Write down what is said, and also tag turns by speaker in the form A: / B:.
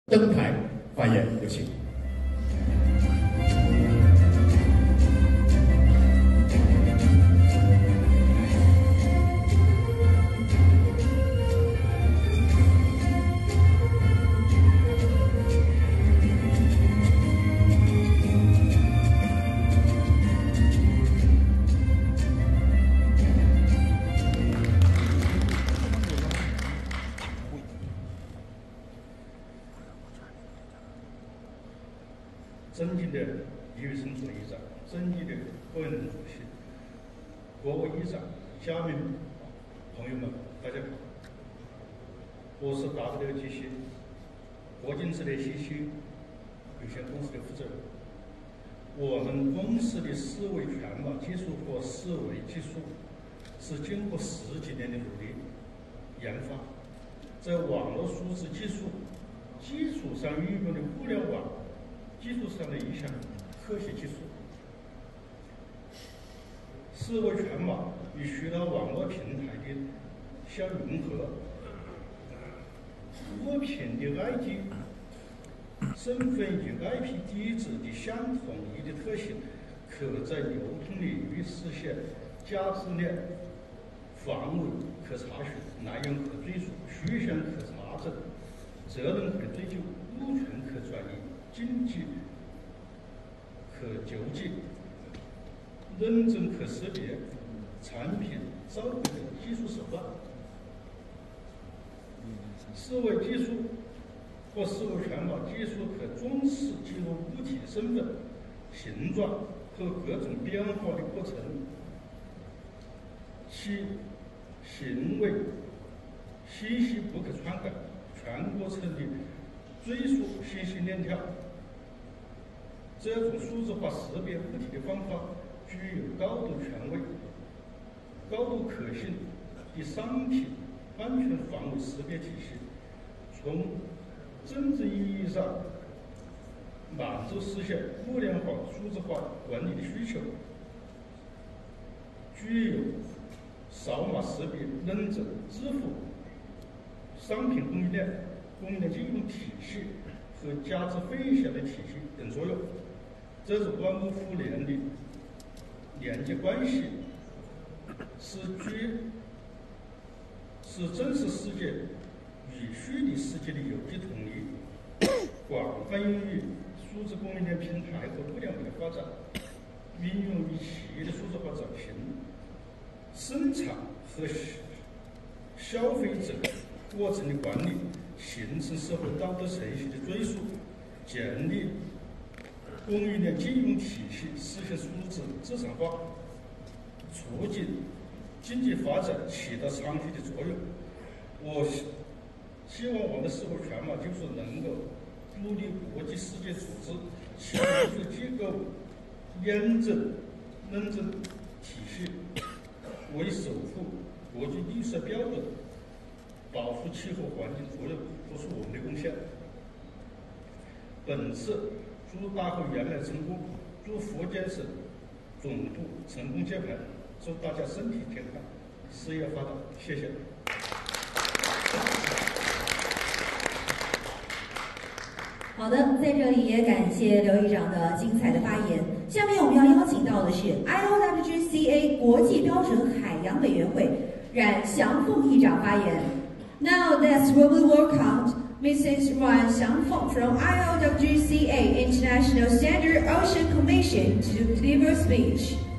A: 登台发言，有请。
B: 尊敬的李宇春总议长，尊敬的郭文龙主席，国务议长、嘉宾朋友们，大家好。我是 WGC 国境治理信息有限公司的负责人。我们公司的思维全网技术和思维技术是经过10几年的努力研发，在网络数字技术基础上运用的互联网基础上的一项科学技术。思维全网与许多网络平台的相融合，物品的 ID 身份与 IP 地址的相统一的特性，可在流通领域实现价值链范围可查询、来源可追溯、虚线可查证、责任可追究、物权可转移、经济可救济、认证可识别、产品召回等技术手段。思维技术或思维全网技术可忠实记录物体的身份、形状和各种变化的过程，其行为信息不可篡改，全过程的追溯信息链条。这种数字化识别物体的方法具有高度权威、高度可信的商品安全防伪识别体系，从真正意义上满足实现物联网数字化管理的需求，具有扫码识别、认证、支付、商品供应链金融体系和价值分享的体系等作用。这种万物互联的连接关系是真实世界与虚拟世界的有机统一，广泛应用于数字供应链平台和物联网的发展，运用于企业的数字化转型、生产和消费者过程的管理，形成社会道德程序的追溯，建立供应链金融体系，实现数字资产化，促进经济发展，起到长期的作用。我希望我们的思维全网就是能够助力国际世界组织、企业技术机构验证、认证体系，为守护国际绿色标准、保护气候环境作用做出我们的贡献。本次祝大会圆满成功，祝福建省总部成功接盘，祝大家身体健康，事业发展，谢谢。
C: 好的，在这里也感谢刘议长的精彩的发言。下面我们要邀请到的是 IOWGCA 国际标准海洋委员会冉祥凤议长发言。Now let's warmly welcome Mrs. Ran Xiangfeng from IOWGCA International Standard Ocean Commission to deliver speech.